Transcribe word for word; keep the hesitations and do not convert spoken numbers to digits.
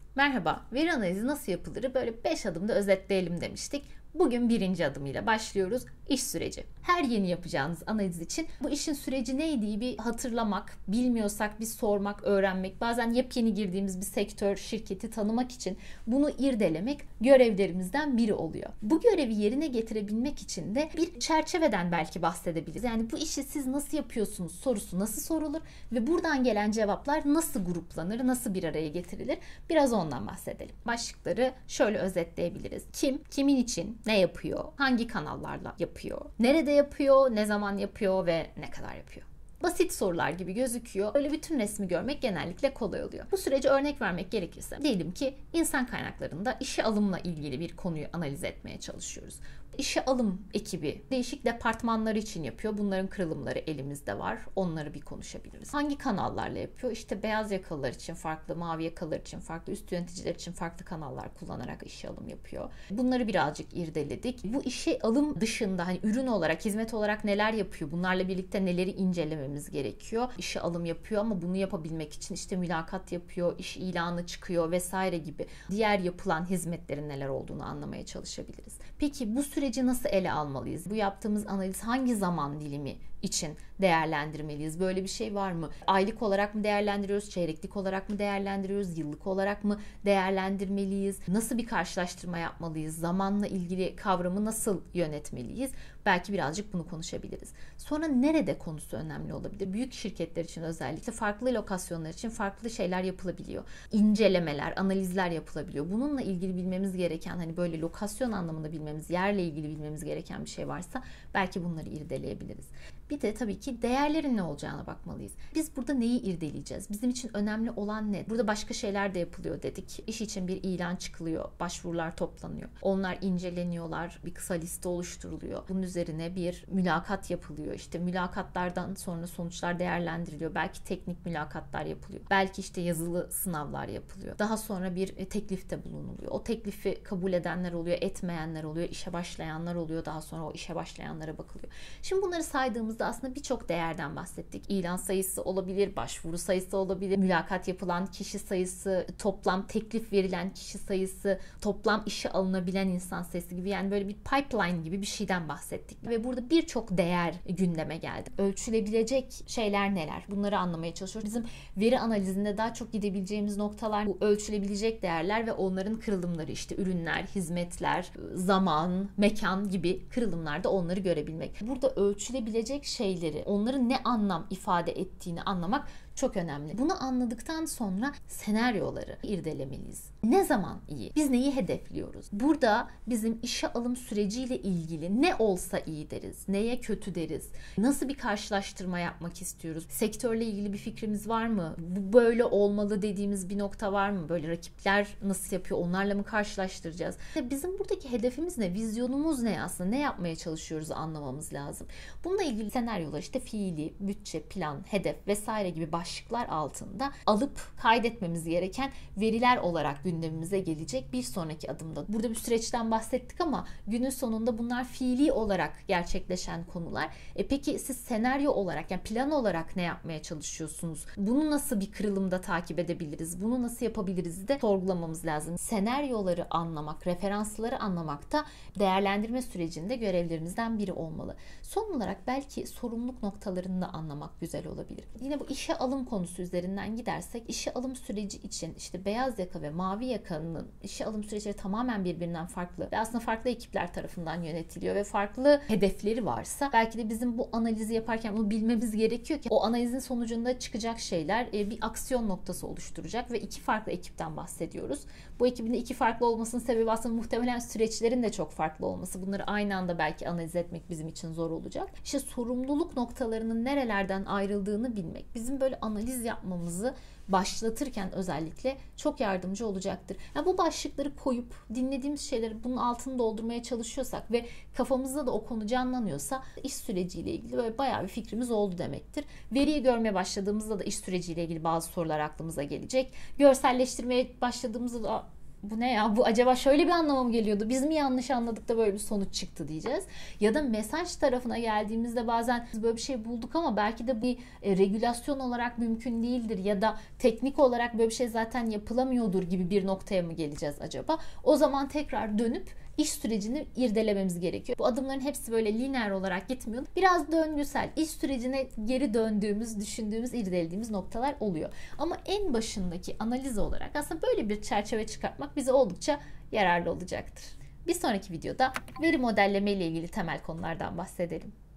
Merhaba, veri analizi nasıl yapılırı böyle beş adımda özetleyelim demiştik. Bugün birinci adımıyla başlıyoruz. İş süreci. Her yeni yapacağınız analiz için bu işin süreci neydi bir hatırlamak, bilmiyorsak bir sormak, öğrenmek, bazen yepyeni girdiğimiz bir sektör, şirketi tanımak için bunu irdelemek görevlerimizden biri oluyor. Bu görevi yerine getirebilmek için de bir çerçeveden belki bahsedebiliriz. Yani bu işi siz nasıl yapıyorsunuz sorusu nasıl sorulur ve buradan gelen cevaplar nasıl gruplanır, nasıl bir araya getirilir? Biraz ondan bahsedelim. Başlıkları şöyle özetleyebiliriz. Kim, kimin için, ne yapıyor, hangi kanallarla yapıyor, nerede yapıyor, ne zaman yapıyor ve ne kadar yapıyor. Basit sorular gibi gözüküyor. Öyle bütün resmi görmek genellikle kolay oluyor. Bu sürece örnek vermek gerekirse diyelim ki insan kaynaklarında işe alımla ilgili bir konuyu analiz etmeye çalışıyoruz. İşe alım ekibi değişik departmanlar için yapıyor. Bunların kırılımları elimizde var. Onları bir konuşabiliriz. Hangi kanallarla yapıyor? İşte beyaz yakalılar için farklı, mavi yakalılar için farklı, üst yöneticiler için farklı kanallar kullanarak işe alım yapıyor. Bunları birazcık irdeledik. Bu işe alım dışında hani ürün olarak, hizmet olarak neler yapıyor? Bunlarla birlikte neleri incelememiz gerekiyor? İşe alım yapıyor ama bunu yapabilmek için işte mülakat yapıyor, iş ilanı çıkıyor vesaire gibi diğer yapılan hizmetlerin neler olduğunu anlamaya çalışabiliriz. Peki bu süreci nasıl ele almalıyız? Bu yaptığımız analiz hangi zaman dilimi için değerlendirmeliyiz? Böyle bir şey var mı? Aylık olarak mı değerlendiriyoruz? Çeyreklik olarak mı değerlendiriyoruz? Yıllık olarak mı değerlendirmeliyiz? Nasıl bir karşılaştırma yapmalıyız? Zamanla ilgili kavramı nasıl yönetmeliyiz? Belki birazcık bunu konuşabiliriz. Sonra nerede konusu önemli olabilir? Büyük şirketler için özellikle farklı lokasyonlar için farklı şeyler yapılabiliyor. İncelemeler, analizler yapılabiliyor. Bununla ilgili bilmemiz gereken hani böyle lokasyon anlamında bilmemiz, yerle ilgili bilmemiz gereken bir şey varsa belki bunları irdeleyebiliriz. Bir de tabii ki değerlerin ne olacağına bakmalıyız. Biz burada neyi irdeleyeceğiz? Bizim için önemli olan ne? Burada başka şeyler de yapılıyor dedik. İş için bir ilan çıkılıyor, başvurular toplanıyor. Onlar inceleniyorlar, bir kısa liste oluşturuluyor. Bunun üzerine bir mülakat yapılıyor. İşte mülakatlardan sonra sonuçlar değerlendiriliyor. Belki teknik mülakatlar yapılıyor. Belki işte yazılı sınavlar yapılıyor. Daha sonra bir teklifte bulunuluyor. O teklifi kabul edenler oluyor, etmeyenler oluyor, işe başlayanlar oluyor. Daha sonra o işe başlayanlara bakılıyor. Şimdi bunları saydığımızda aslında birçok değerden bahsettik. İlan sayısı olabilir, başvuru sayısı olabilir, mülakat yapılan kişi sayısı, toplam teklif verilen kişi sayısı, toplam işe alınabilen insan sayısı gibi yani böyle bir pipeline gibi bir şeyden bahsettik. Ve burada birçok değer gündeme geldi. Ölçülebilecek şeyler neler? Bunları anlamaya çalışıyoruz. Bizim veri analizinde daha çok gidebileceğimiz noktalar bu ölçülebilecek değerler ve onların kırılımları işte ürünler, hizmetler, zaman, mekan gibi kırılımlarda onları görebilmek. Burada ölçülebilecek şeyleri, onların ne anlam ifade ettiğini anlamak çok önemli. Bunu anladıktan sonra senaryoları irdelemeliyiz. Ne zaman iyi? Biz neyi hedefliyoruz? Burada bizim işe alım süreciyle ilgili ne olsa iyi deriz, neye kötü deriz, nasıl bir karşılaştırma yapmak istiyoruz, sektörle ilgili bir fikrimiz var mı? Bu böyle olmalı dediğimiz bir nokta var mı? Böyle rakipler nasıl yapıyor? Onlarla mı karşılaştıracağız? Bizim buradaki hedefimiz ne? Vizyonumuz ne aslında? Ne yapmaya çalışıyoruz anlamamız lazım. Bununla ilgili senaryolar işte fiili, bütçe, plan, hedef vesaire gibi başlıklar altında alıp kaydetmemiz gereken veriler olarak gündemimize gelecek bir sonraki adımda. Burada bir süreçten bahsettik ama günün sonunda bunlar fiili olarak gerçekleşen konular. E peki siz senaryo olarak yani plan olarak ne yapmaya çalışıyorsunuz? Bunu nasıl bir kırılımda takip edebiliriz? Bunu nasıl yapabiliriz de sorgulamamız lazım. Senaryoları anlamak, referansları anlamak da değerlendirme sürecinde görevlerimizden biri olmalı. Son olarak belki sorumluluk noktalarını da anlamak güzel olabilir. Yine bu işe alım konusu üzerinden gidersek işe alım süreci için işte beyaz yaka ve mavi yakanın işe alım süreçleri tamamen birbirinden farklı ve aslında farklı ekipler tarafından yönetiliyor ve farklı hedefleri varsa belki de bizim bu analizi yaparken bunu bilmemiz gerekiyor ki o analizin sonucunda çıkacak şeyler bir aksiyon noktası oluşturacak ve iki farklı ekipten bahsediyoruz. Bu ekibin de iki farklı olmasının sebebi aslında muhtemelen süreçlerin de çok farklı olması. Bunları aynı anda belki analiz etmek bizim için zor olacak. İşte sorumluluk noktalarının nerelerden ayrıldığını bilmek bizim böyle analiz yapmamızı başlatırken özellikle çok yardımcı olacaktır. Yani bu başlıkları koyup dinlediğimiz şeyleri bunun altını doldurmaya çalışıyorsak ve kafamızda da o konu canlanıyorsa iş süreciyle ilgili böyle bayağı bir fikrimiz oldu demektir. Veriyi görmeye başladığımızda da iş süreciyle ilgili bazı sorular aklımıza gelecek. Görselleştirmeye başladığımızda da bu ne ya, bu acaba şöyle bir anlama mı geliyordu, biz mi yanlış anladık da böyle bir sonuç çıktı diyeceğiz. Ya da mesaj tarafına geldiğimizde bazen böyle bir şey bulduk ama belki de bir e, regülasyon olarak mümkün değildir ya da teknik olarak böyle bir şey zaten yapılamıyordur gibi bir noktaya mı geleceğiz acaba? O zaman tekrar dönüp iş sürecini irdelememiz gerekiyor. Bu adımların hepsi böyle lineer olarak gitmiyor. Biraz döngüsel, iş sürecine geri döndüğümüz, düşündüğümüz, irdelediğimiz noktalar oluyor. Ama en başındaki analiz olarak aslında böyle bir çerçeve çıkartmak bize oldukça yararlı olacaktır. Bir sonraki videoda veri modelleme ile ilgili temel konulardan bahsedelim.